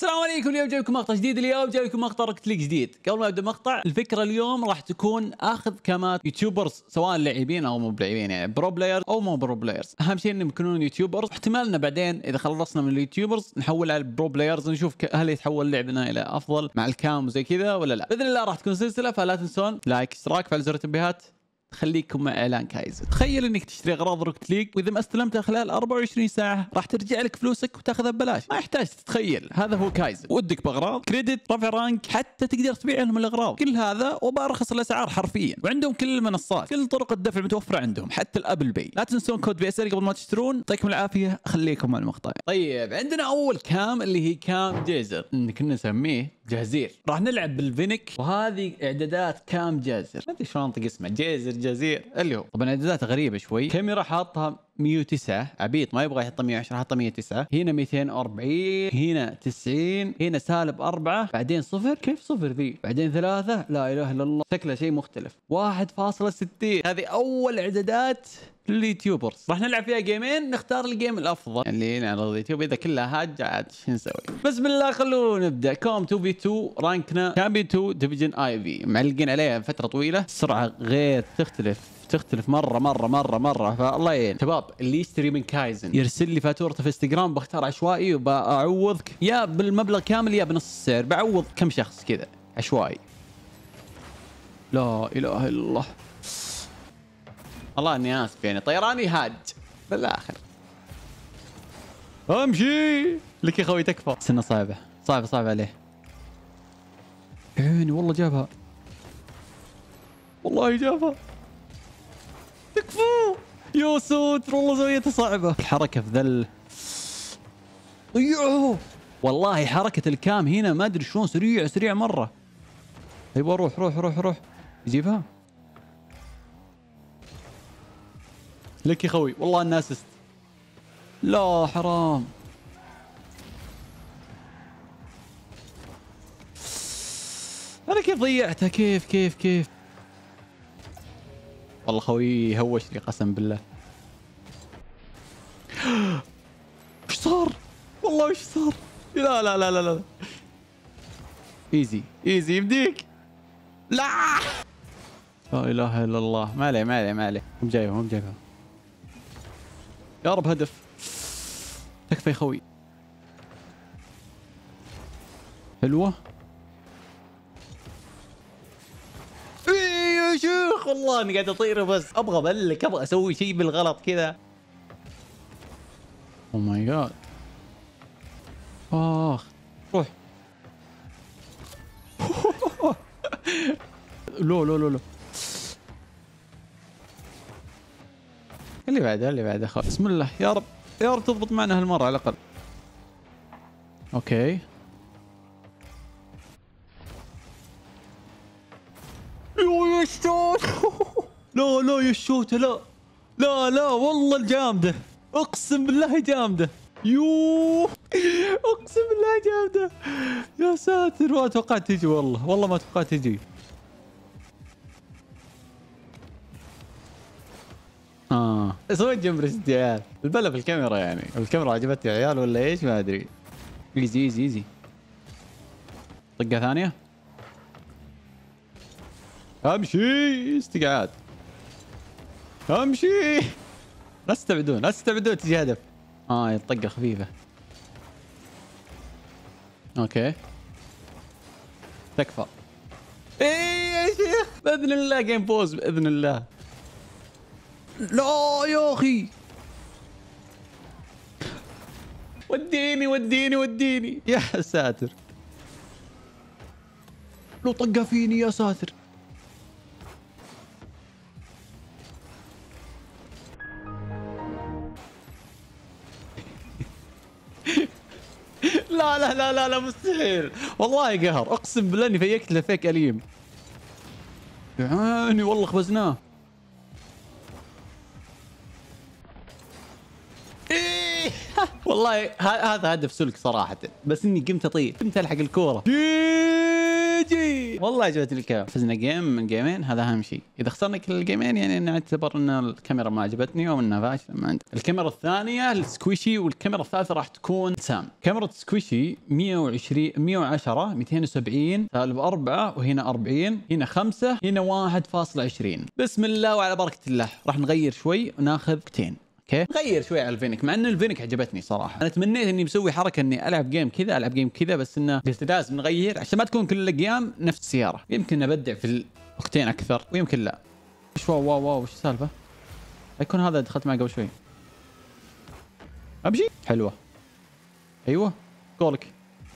السلام عليكم. اليوم جايكم مقطع جديد. اليوم جايكم مقطع روكت ليج جديد. قبل ما ابدا المقطع، الفكره اليوم راح تكون اخذ كامات يوتيوبرز، سواء لاعبين او مو بلاعبين، يعني برو بلايرز او مو برو بلايرز. اهم شيء انهم يكونون يوتيوبرز. احتمالنا بعدين اذا خلصنا من اليوتيوبرز نحول على البرو بلايرز، نشوف هل يتحول لعبنا الى افضل مع الكام وزي كذا ولا لا. باذن الله راح تكون سلسله، فلا تنسون لايك، اشتراك، فعل زر التنبيهات. خليكم مع اعلان كايزن. تخيل انك تشتري اغراض روكت ليج، واذا ما استلمتها خلال 24 ساعه راح ترجع لك فلوسك وتاخذها ببلاش. ما يحتاج تتخيل، هذا هو كايزن. ودك باغراض، كريدت، رفع رانك، حتى تقدر تبيع لهم الاغراض. كل هذا وبارخص الاسعار حرفيا، وعندهم كل المنصات، كل طرق الدفع متوفره عندهم، حتى الابل باي. لا تنسون كود بي اس ال قبل ما تشترون. يعطيكم العافيه. خليكم مع المقطع. طيب، عندنا اول كام اللي هي كام جيزر، كنا نسميه جازير. راح نلعب بالفينك، وهذه اعدادات كام جازر. ما ادري شلون انطق اسمه، جيزر جازير اللي هو. طبعا اعدادات غريبه شوي. كاميرا حاطها 109، عبيط ما يبغى يحطها 110، حطها 109. هنا 240، هنا 90، هنا -4، بعدين صفر. كيف صفر ذي؟ بعدين 3. لا اله الا الله، شكله شيء مختلف. 1.60. هذه اول اعدادات لليوتيوبرز. راح نلعب فيها جيمين، نختار الجيم الافضل اللي نعرض اليوتيوب. اذا كلها هاج عاد شو نسوي؟ بسم الله، خلونا نبدا. كوم 2v2، رانكنا كامبيون 2 ديفيجن اي في. معلقين عليها فتره طويله، السرعه غير تختلف مره، فالله يعين شباب. اللي يشتري من كايزن يرسل لي فاتورته في انستغرام، بختار عشوائي وبعوضك يا بالمبلغ كامل يا بنص السعر. بعوض كم شخص كذا عشوائي. لا اله الا الله. والله اني اسف، يعني طيراني هاج بالاخر. امشي لك يا خوي، تكفى. سنه صعبه عليه. عيني والله جابها، والله جابها. تكفى يا ساتر، والله زاويتها صعبه. الحركه في ذل. ايوه والله حركه الكام هنا ما ادري شلون، سريع مره. ايوه روح يجيبها لك يا خوي. والله الناس لا حرام. انا كيف ضيعتها؟ كيف والله خوي هوش لي قسم بالله. ايش صار؟ والله ايش صار؟ لا ايزي يمديك. لا اله الا الله. ما عليه. هم جايبها. يا رب هدف. تكفى يا خوي. حلوه. يا شيخ والله اني قاعد اطير، بس ابغى ابلك، ابغى اسوي شيء بالغلط كذا. او ماي جاد. اخ روح. لو اللي بعده خلاص. بسم الله يا رب تضبط معنا هالمره على الاقل. اوكي. يا الشوت. لا يا الشوت. لا والله الجامده، اقسم بالله جامده. اقسم بالله جامده. يا ساتر، ما توقعت تجي، والله ما توقعت تجي. سويت جمبرست يا عيال. البلا في الكاميرا، يعني الكاميرا عجبتني يا عيال ولا ايش، ما ادري. ايزي. طقه ثانيه. امشي استقعاد. امشي. لا تستبعدون تجي هدف. الطقه خفيفه. اوكي تكفى. ايه يا شيخ، باذن الله جيم بوز باذن الله. لا يا اخي، وديني يا ساتر. لو طقها فيني يا ساتر. لا مستحيل، والله قهر، اقسم بالله اني فيكت له فيك اليم. يعني والله خبزناه. إيه. والله هذا هدف سلك صراحة، بس اني قمت اطير، قمت الحق الكورة. جي والله عجبتني الكاميرا. فزنا جيم من جيمين، هذا اهم شيء. اذا خسرنا كل الجيمين يعني نعتبر ان الكاميرا ما عجبتني او انها فاشله ما عندي. الكاميرا الثانيه السكويشي، والكاميرا الثالثه راح تكون سام. كاميرا سكويشي 120 110 270 سالب 4، وهنا 40، هنا 5، هنا 1.20. بسم الله وعلى بركه الله. راح نغير شوي وناخذ كتين. اوكي نغير شوي على الفينك، مع ان الفينك عجبتني صراحه. انا تمنيت اني مسوي حركه اني العب جيم كذا العب جيم كذا، بس انه قلت لازم نغير عشان ما تكون كل الايام نفس السياره. يمكن ابدع في الاوكتين اكثر ويمكن لا. وش واو واو واو وش السالفه؟ يكون هذا دخلت معي قبل شوي. ابجي حلوه. ايوه قولك.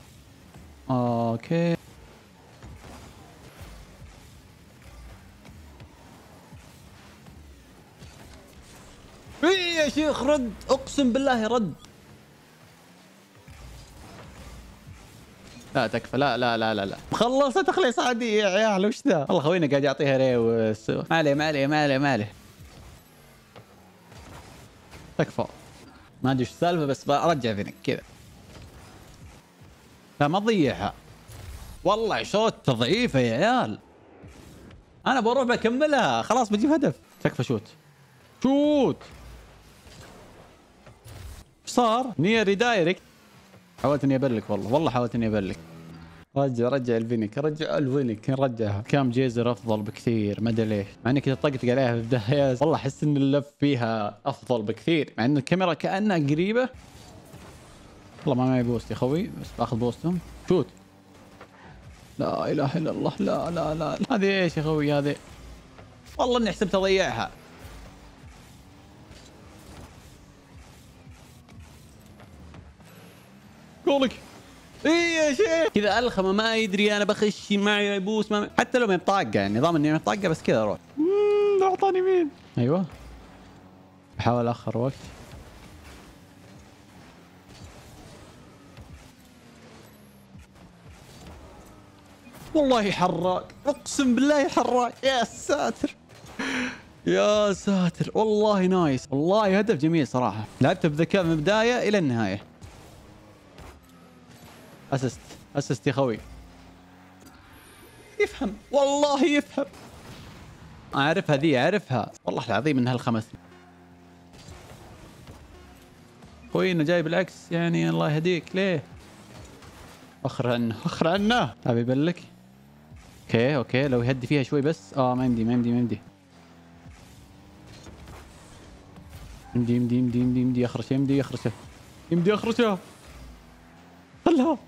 اوكي اي يا شيخ رد، اقسم بالله رد. لا تكفى، لا لا لا لا لا مخلصه تخليص عادي يا عيال. وش ذا؟ والله خوينا قاعد يعطيها ريوس. ما عليه ما عليه ما عليه ما عليه. تكفى. ما ادري وش السالفه بس برجع فينك كذا. لا ما تضيعها. والله شوت ضعيفه يا عيال. انا بروح بكملها خلاص بجيب هدف. تكفى شوت. شوت. ايش صار؟ نيري دايركت. حاولت اني ابلك والله حاولت اني ابلك. رجع الفينك، رجع الفينك، نرجعها. كام جيزر افضل بكثير ما ادري ليش، مع اني كذا طقت عليها في البدايه والله احس ان اللف فيها افضل بكثير، مع ان الكاميرا كانها قريبه. والله ما معي بوست يا خوي بس باخذ بوستهم. شوت. لا اله الا الله. لا لا لا هذه ايش يا خوي هذه؟ والله اني حسبت اضيعها. قولك اي يا شيخ كذا الخمه ما يدري انا بخش معي يبوس ما حتى لو ما بطاقه، يعني نظام اني ما بطاقه بس كذا اروح. اعطاني مين؟ ايوه بحاول اخر وقت. والله حراق اقسم بالله حراق. يا ساتر يا ساتر والله نايس. والله هدف جميل صراحه، لعبته بذكاء من البدايه الى النهايه. اسست يا خوي. يفهم والله يفهم. اعرفها ذي اعرفها والله العظيم انها الخمس. خوي انه جاي بالعكس يعني الله يهديك ليه؟ اخر عنه اخر عنه. ابي يبلك. اوكي لو يهدي فيها شوي بس. ما يمدي ما يمدي ما يمدي. يمدي يخرج يمدي يخرجها. خلها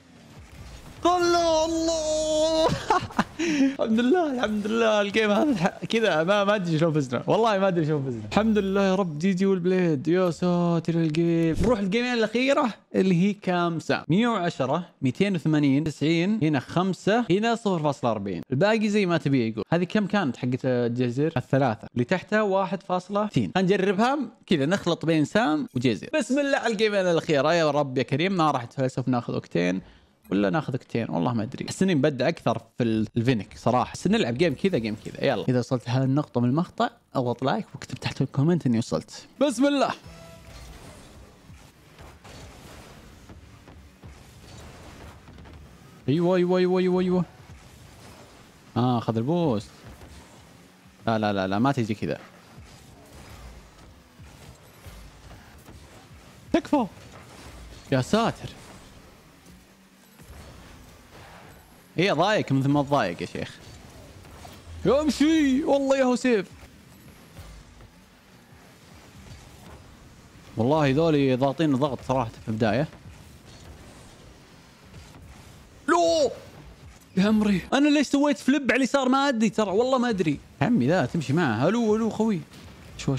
الله. الحمد لله الحمد لله. الجيم هذا كذا ما ادري شلون فزنا، والله ما ادري شلون فزنا. الحمد لله يا رب. جي والبليد يا ساتر الجيم. نروح الجيمين الاخيره اللي هي كام ساعه؟ 110 280 90، هنا 5، هنا 0.40. الباقي زي ما تبي يقول. هذه كم كانت حقت الجزر؟ الثلاثه اللي تحتها 1.2. نجربها كذا نخلط بين سام وجزر. بسم الله على الجيمين الاخيره يا رب يا كريم. ما راح نتفلسف ناخذ اوكتين ولا ناخذ كتين والله ما ادري. احس اني مبدع اكثر في الفينك صراحه. احس نلعب جيم كذا جيم كذا. يلا اذا وصلت لهذه النقطه من المقطع اضغط لايك واكتب تحت الكومنت اني وصلت. بسم الله. ايوه اخذ البوست. لا لا لا لا ما تجي كذا. تكفى يا ساتر. هي ضايق مثل ما تضايق يا شيخ. امشي والله يا هو سيف. والله ذولي ضاغطين ضغط صراحه في البدايه. لو يا عمري انا ليش سويت فليب على اليسار ما ادري ترى والله ما ادري. عمي ذا تمشي معه. الو خوي. شو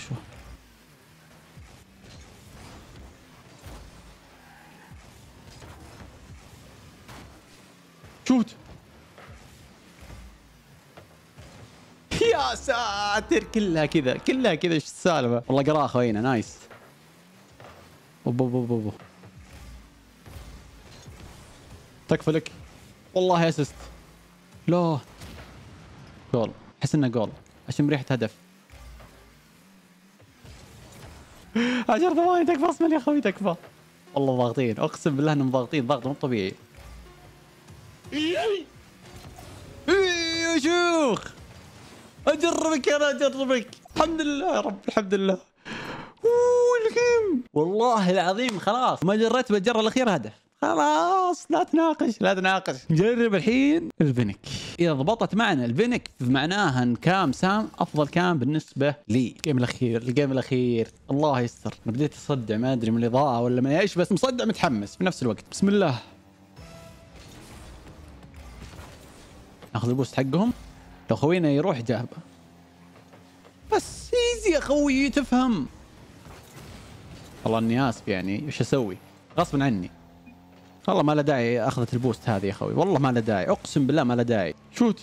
شوت. يا ساتر كلها كذا ايش السالفه؟ والله قراءة خوينا نايس. اوب تكفى لك والله اسست. لا جول. احس انه جول. اشم ريحه هدف. 10 ثواني تكفى اصلا يا اخوي تكفى. والله ضاغطين اقسم بالله انهم ضاغطين ضغط مو طبيعي. يا شيخ. اجربك انا اجربك. الحمد لله يا رب الحمد لله. الجيم والله العظيم خلاص ما جريت بالجره الاخيره هدف. خلاص لا تناقش لا تناقش. نجرب الحين الفينك. اذا ضبطت معنا الفينك معناها ان كام سام افضل كام بالنسبه لي. الجيم الاخير الجيم الاخير الله يستر. انا بديت اصدع ما ادري من الاضاءه ولا من ايش بس مصدع متحمس في نفس الوقت. بسم الله. ناخذ البوست حقهم. لو خوينا يروح جابه بس ايزي يا خوي تفهم. والله اني اسف يعني وش اسوي غصبا عني. والله ما له داعي اخذت البوست هذه يا اخوي. والله ما له داعي اقسم بالله ما له داعي. شوت.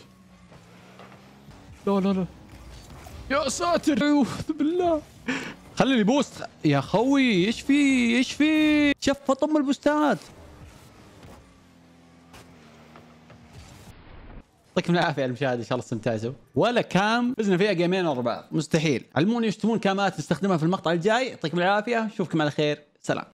لا لا لا يا ساتر اعوذ بالله. خلي لي بوست يا خوي. ايش في ايش في شف طم البوستات. يعطيكم العافيه يا المشاهد ان شاء الله استمتعتوا. ولا كام فزنا فيها جيمين ورا بعض مستحيل. علموني ايش تبون كامات نستخدمها في المقطع الجاي. يعطيكم العافيه اشوفكم على خير. سلام.